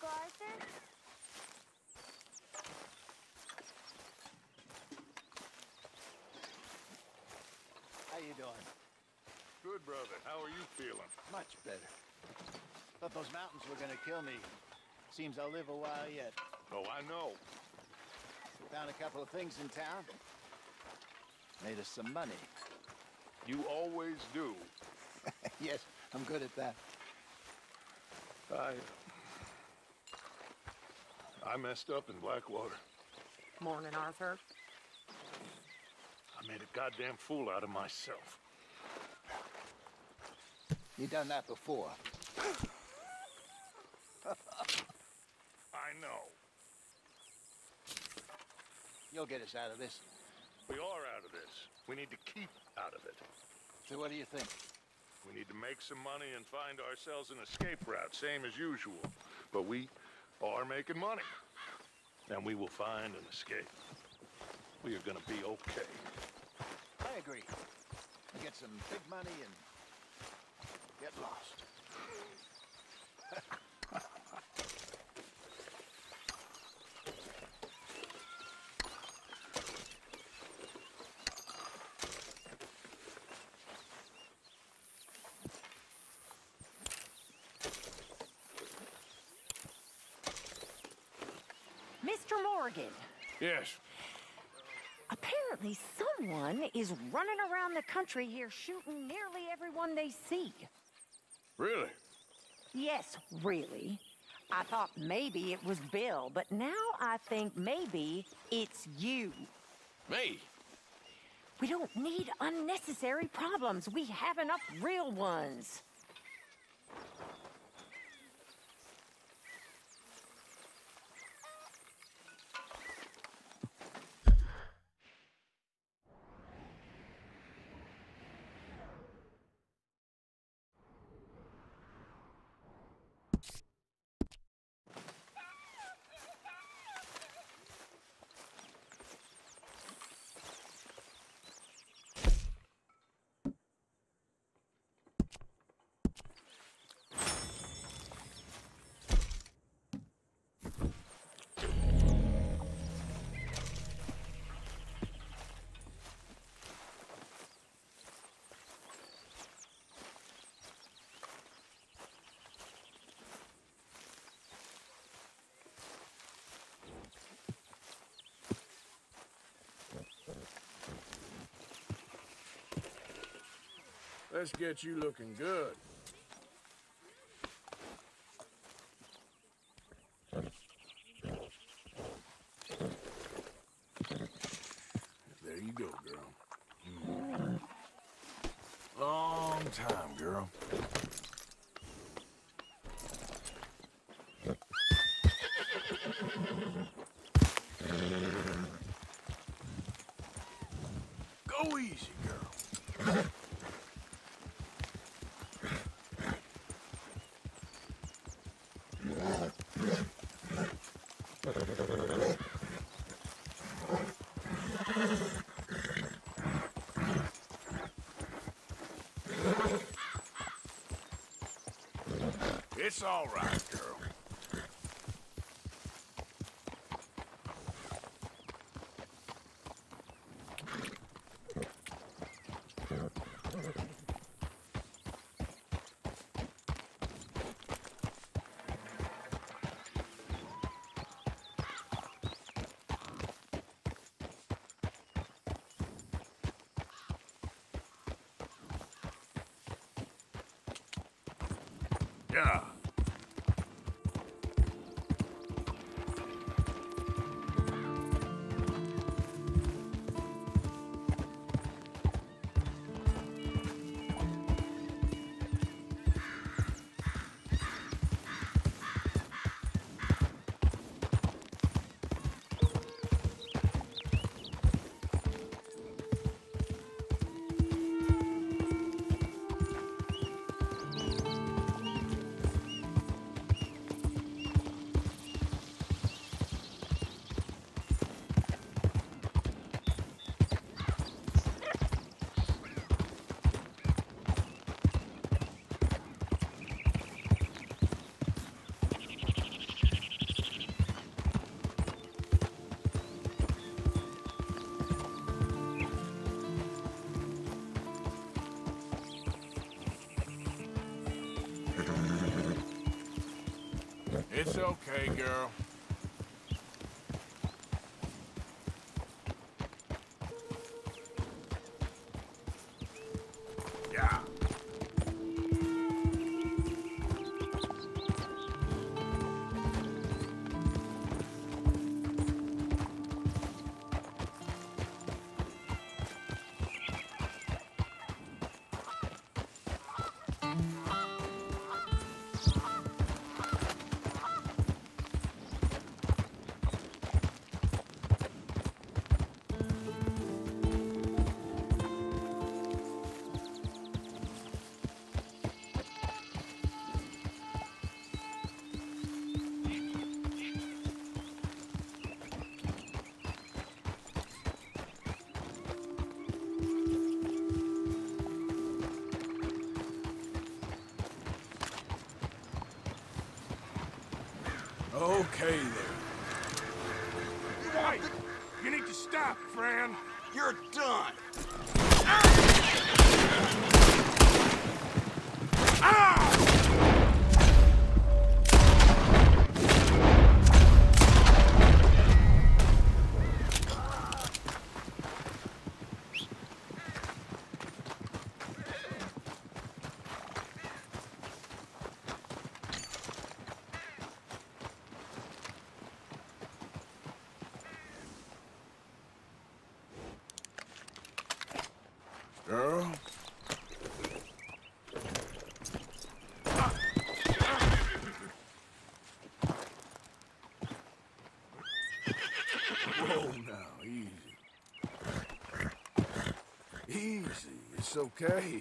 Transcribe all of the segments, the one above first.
Uncle Arthur? How you doing? Good, brother. How are you feeling? Much better. Thought those mountains were gonna kill me. Seems I'll live a while yet. Oh, I know. Found a couple of things in town. Made us some money. You always do. Yes, I'm good at that. I messed up in Blackwater. Morning, Arthur. I made a goddamn fool out of myself. You done that before. I know. You'll get us out of this. We are out of this. We need to keep out of it. So what do you think? We need to make some money and find ourselves an escape route, same as usual. But we are making money. And we will find an escape. We are gonna be okay. I agree. We'll get some big money and get lost. Mr. Morgan. Yes. Apparently someone is running around the country here shooting nearly everyone they see. Really? Yes, really. I thought maybe it was Bill, but now I think maybe it's you. Me? We don't need unnecessary problems. We have enough real ones. Let's get you looking good. There you go, girl. Long time, girl. Go easy, girl. It's all right, girl. Yeah. It's okay, girl. Yeah. Okay, then. Hey, you need to stop, friend. You're done. Girl? Whoa, now, easy. Easy, it's okay.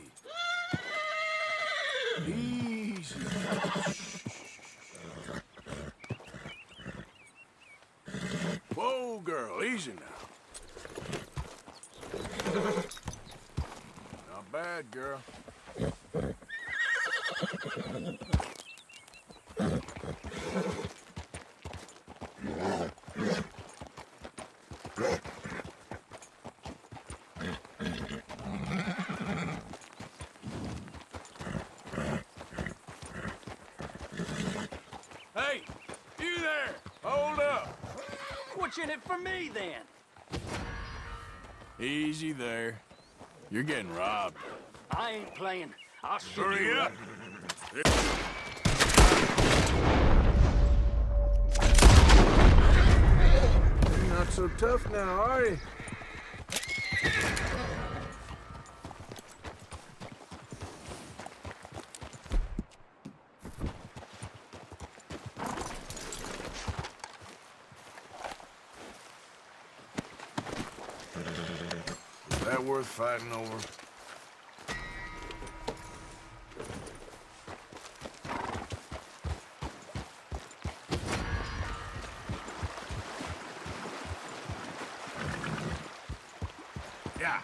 Easy. Whoa, girl, easy now. Not bad, girl. Hey, you there! Hold up! What's in it for me, then? Easy there. You're getting robbed. I ain't playing. I'll shoot Hurry you up! You're not so tough now, are you? Is that worth fighting over? Yeah.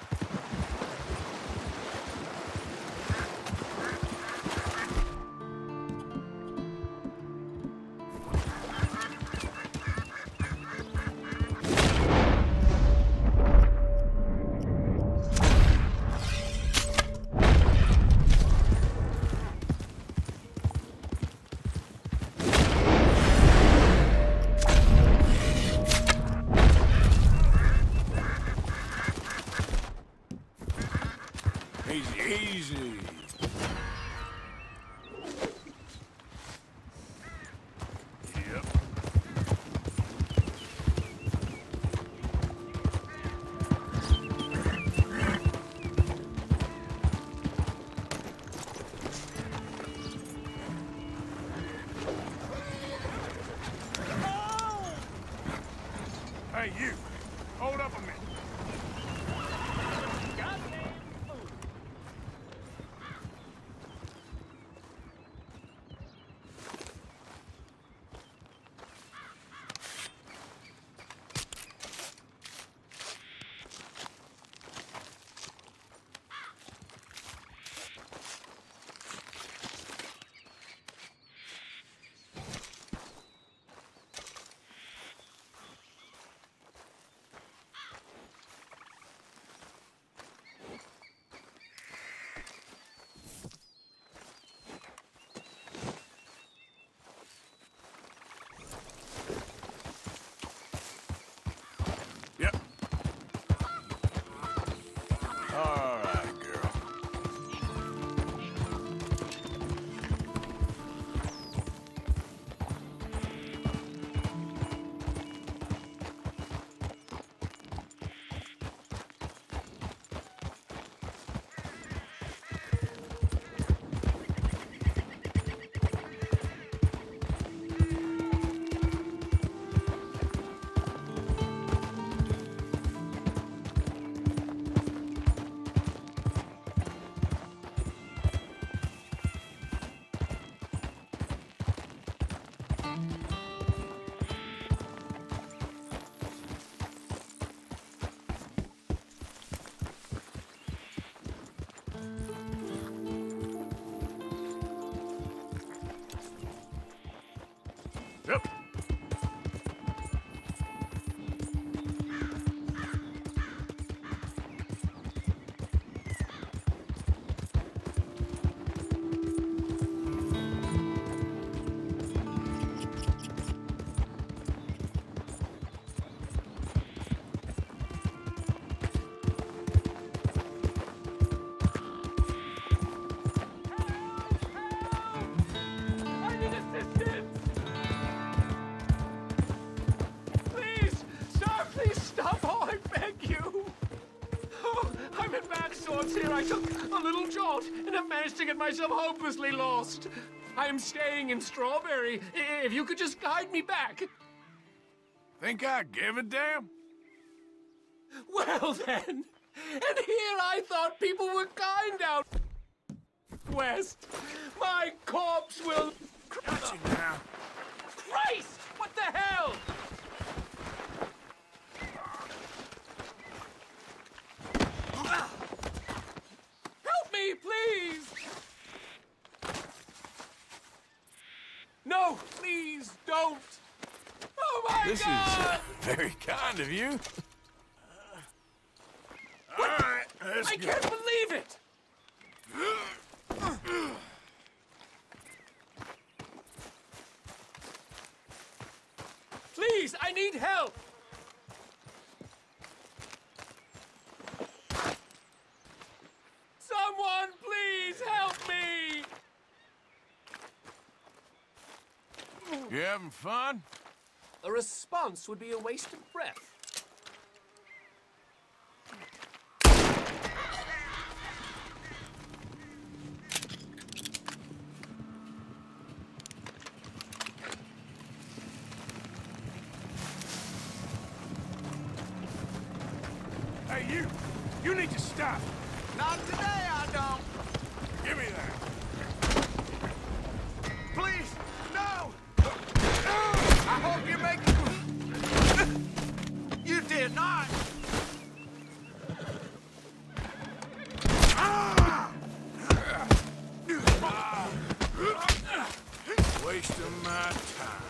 Easy, easy. Yep. Hey, you. Hold up a minute. All right, girl. Yep. I need assistance! Please! Sir, please stop! Oh, I beg you! Oh, I'm in back swords here. I took a little jolt and have managed to get myself hopelessly lost. I am staying in Strawberry. If you could just guide me back. Think I give a damn? Well, then. And here I thought people were kind out west. My corpse will... Got you now. Christ! What the hell? Help me, please! No, please don't! Oh my This God! is very kind of you. All right, let's I go. can't believe it! Please, I need help! Someone, please help me! You having fun? A response would be a waste of breath. Hey, you! You need to stop! Not today, I don't. Give me that! Please, no! I hope you make it. You did not. Wasting my time.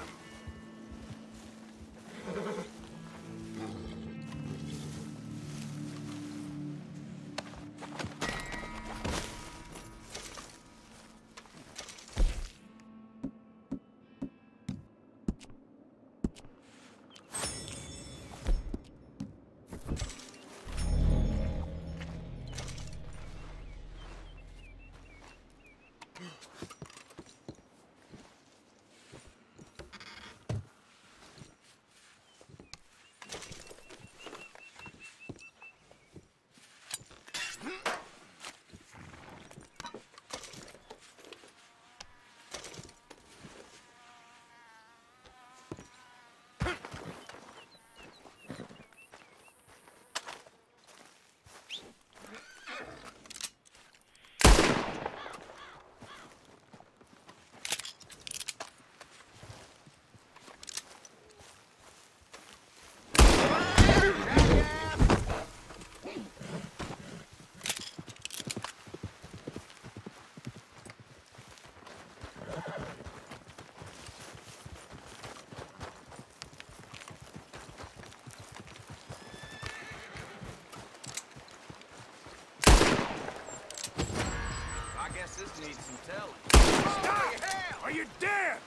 This needs some telling. Stop! Are you dead?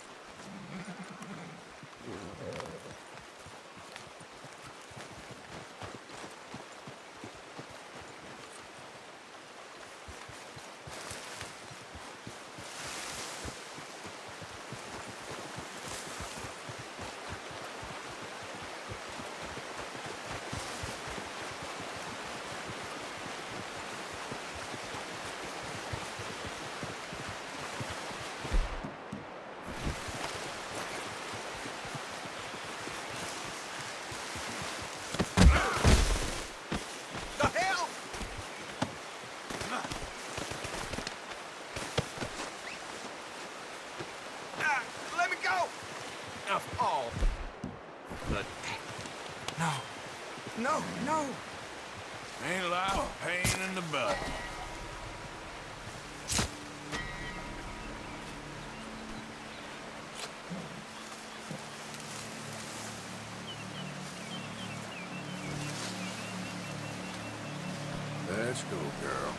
No. Ain't life a pain in the butt? Let's go, girl.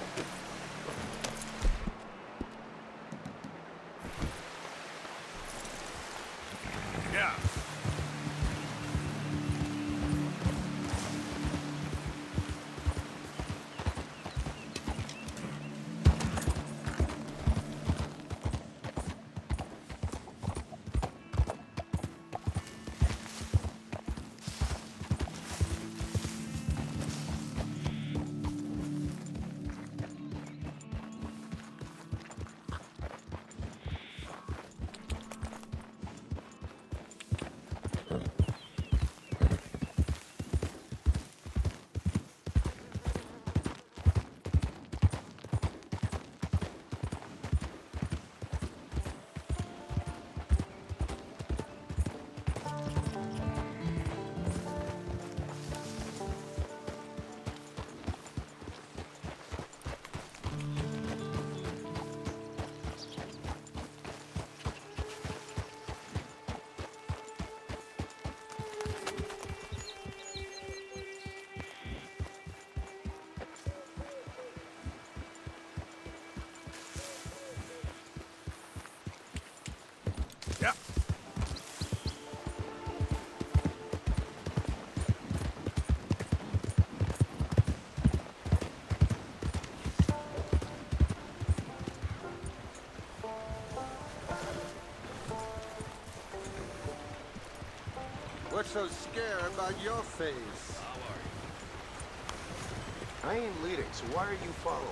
Yeah. Yeah. What's so scared about your face? I ain't leading, so why are you following?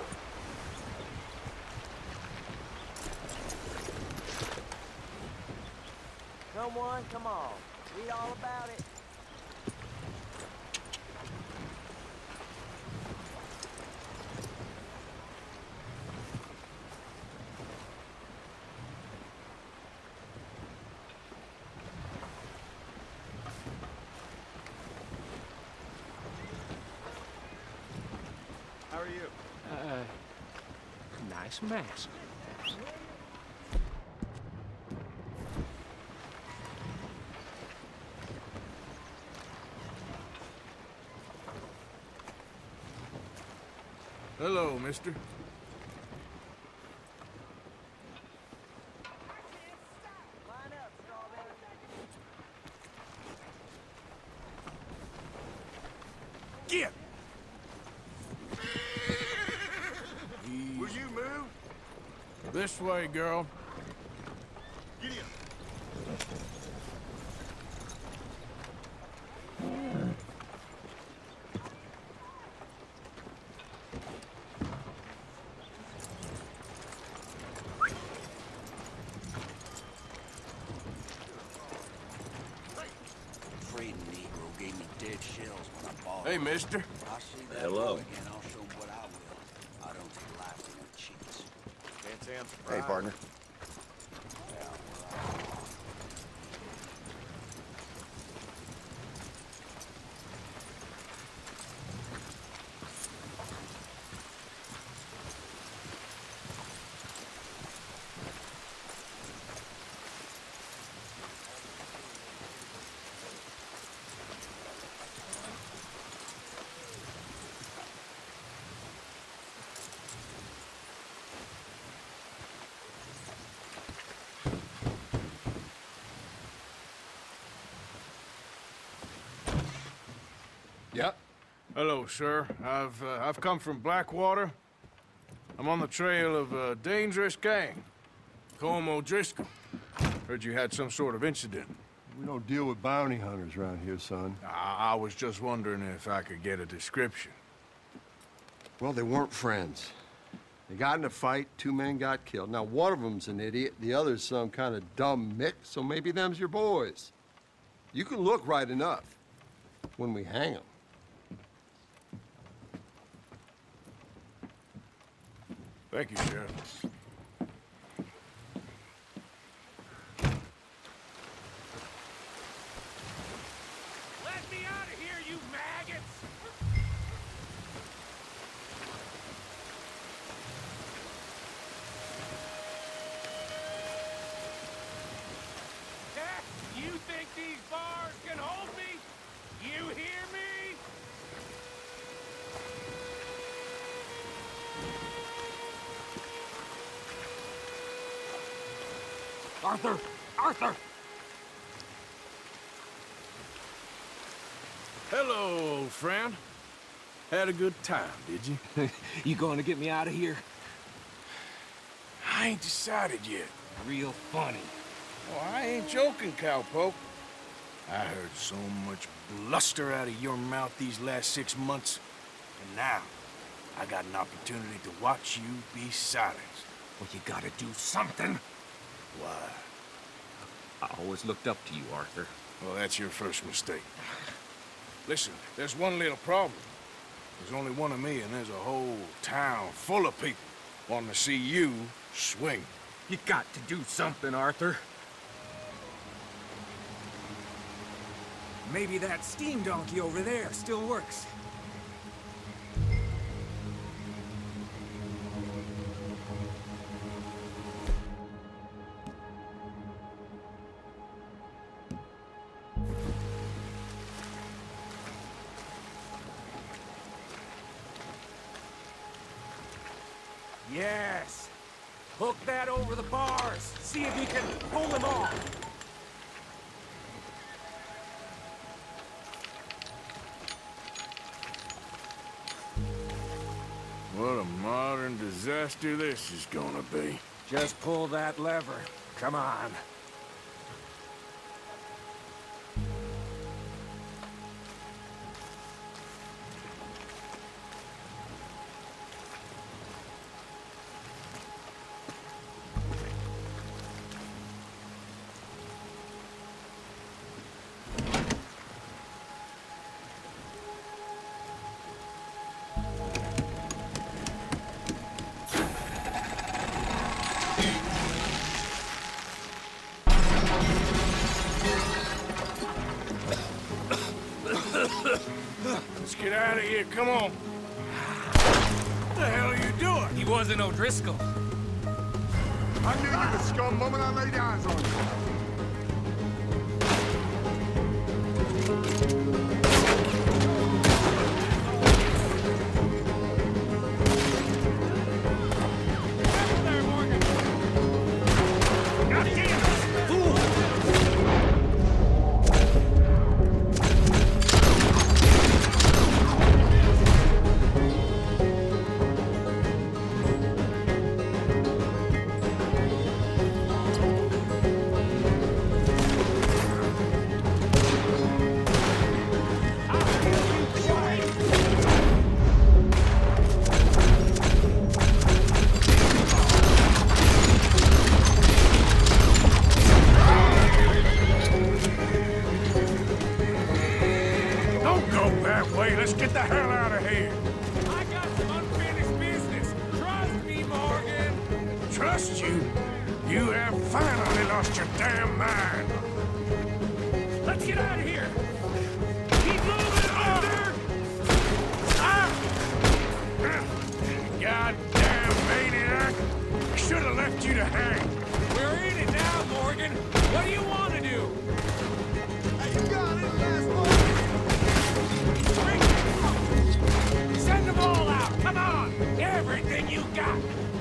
Someone, come on. Read all about it. How are you? Nice mask. Hello, mister. Line up, Strawberry. Get! Will you move? This way, girl. Giddy up. Afraid Negro gave me dead shells when I bought Hey, him. mister. I see that Hello. boy again, I'll show him what I will. I don't take life from the cheats. Can't say I'm surprised. Hey, partner. Yep. Hello, sir. I've come from Blackwater. I'm on the trail of a dangerous gang. Colm O'Driscoll. Heard you had some sort of incident. We don't deal with bounty hunters around here, son. I was just wondering if I could get a description. Well, they weren't friends. They got in a fight, 2 men got killed. Now, one of them's an idiot, the other's some kind of dumb mick, so maybe them's your boys. You can look right enough when we hang them. Thank you, Sheriff. Let me out of here, you maggots! these bars can hold me? You hear me? Arthur! Arthur! Hello, old friend. Had a good time, did you? You going to get me out of here? I ain't decided yet. Real funny. Oh, I ain't joking, cowpoke. I heard so much bluster out of your mouth these last 6 months. And now, I got an opportunity to watch you be silenced. Well, you gotta do something. Why? I always looked up to you, Arthur. Well, that's your first mistake. Listen, there's one little problem. There's only one of me, and there's a whole town full of people wanting to see you swing. You got to do something, Arthur. Maybe that steam donkey over there still works. Yes. Hook that over the bars. See if you can pull them off. What a modern disaster this is gonna be. Just pull that lever. Come on. Let's get out of here, come on. What the hell are you doing? He wasn't O'Driscoll. I knew you were scum the moment I laid eyes on you. Let's get the hell out of here. I got some unfinished business. Trust me, Morgan. Trust you? You have finally lost your damn mind. Let's get out of here. Keep moving, Arthur. Goddamn maniac. I should have left you to hang. We're in it now, Morgan. What do you want to do? Hey, you got it, last one. Send them all out! Come on! Everything you got!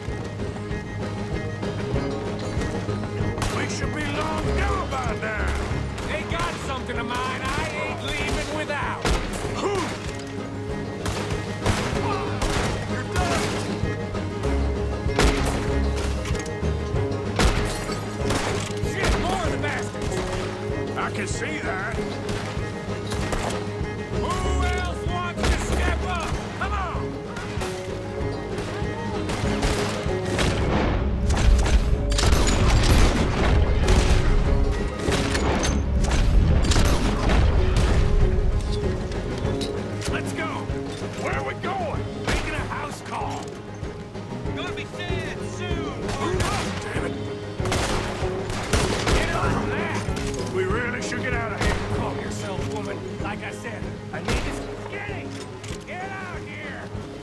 We should be long gone by now. They got something of mine I ain't leaving without! You're done. Shit, more of the bastards! I can see that. Who else wants to step up? Come on! Let's go. Where are we going? Making a house call! Gonna be dead soon! Damn it. Get on that! We really should get out of here. Calm yourself, woman. Like I said, I need this. Skinny! Get out here!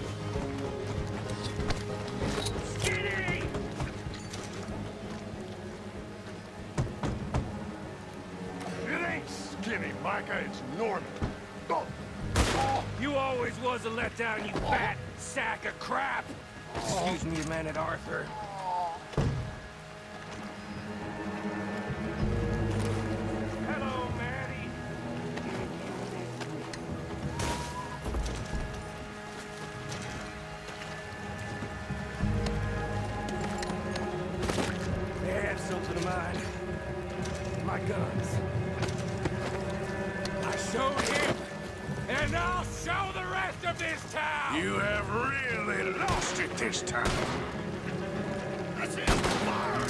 Skinny! It ain't for me. You always was a letdown, you fat sack of crap! Excuse me a minute, Arthur. Hello, Maddie. They have something of mine. My guns. I showed him, and I'll show the rest of this town! You have really lost it this time. That's it. Fire!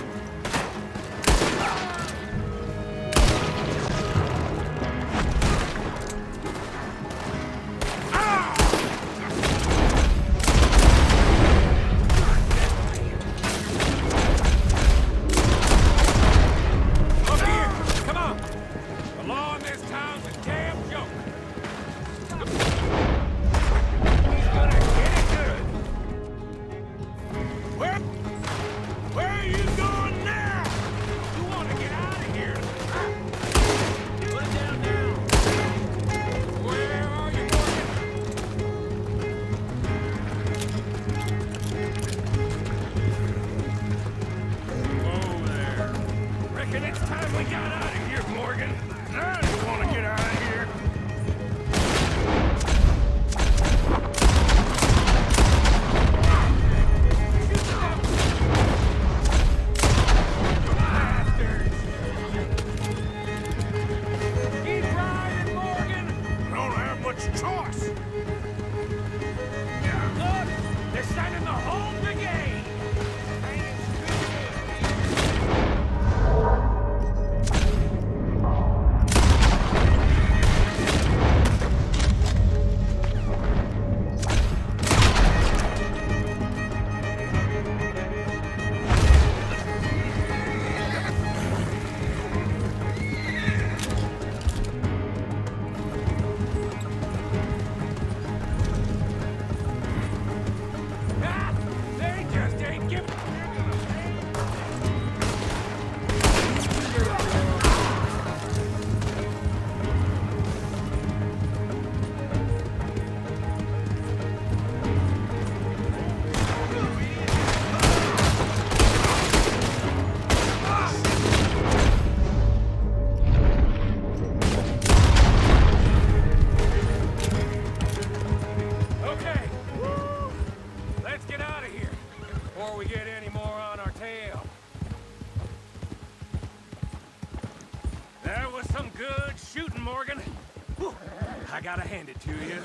I gotta hand it to you.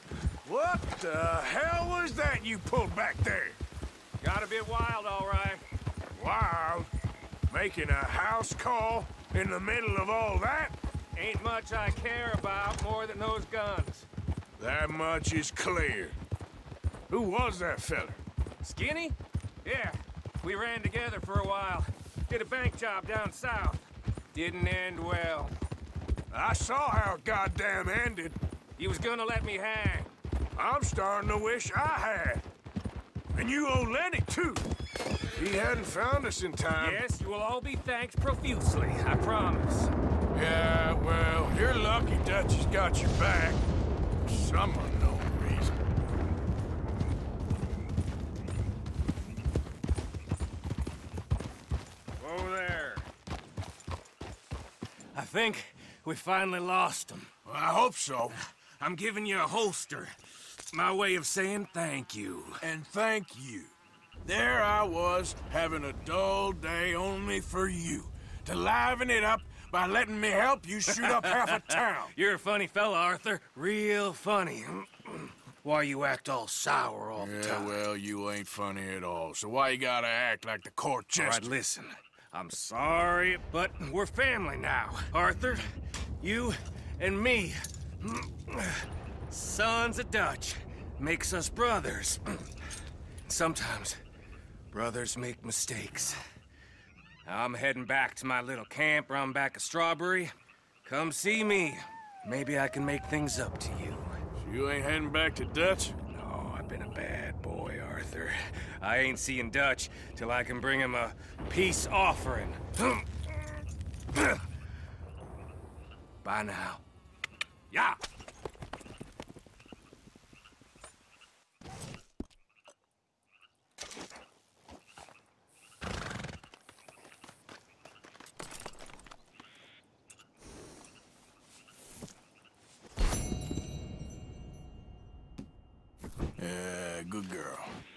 What the hell was that you pulled back there? Got a bit wild, all right. Wild? Making a house call in the middle of all that? Ain't much I care about more than those guns. That much is clear. Who was that feller? Skinny? Yeah, we ran together for a while. Did a bank job down south. Didn't end well. I saw how it goddamn ended. He was gonna let me hang. I'm starting to wish I had. And you owe Lenny, too. If he hadn't found us in time... Yes, you will all be thanked profusely, I promise. Yeah, well, you're lucky Dutch has got your back. For some unknown reason. Whoa there. I think we finally lost him. Well, I hope so. I'm giving you a holster. My way of saying thank you. And thank you. There I was, having a dull day only for you. To liven it up by letting me help you shoot up half a town. You're a funny fella, Arthur. Real funny. Why you act all sour all the time? Yeah, well, you ain't funny at all. So why you gotta act like the court jester? All right, listen. I'm sorry, but we're family now. Arthur, you and me. Sons of Dutch. Makes us brothers. Sometimes, brothers make mistakes. I'm heading back to my little camp round back of Strawberry. Come see me. Maybe I can make things up to you. So you ain't heading back to Dutch? No, I've been a bad boy, Arthur. I ain't seeing Dutch till I can bring him a peace offering. Bye now. Yeah. Good girl.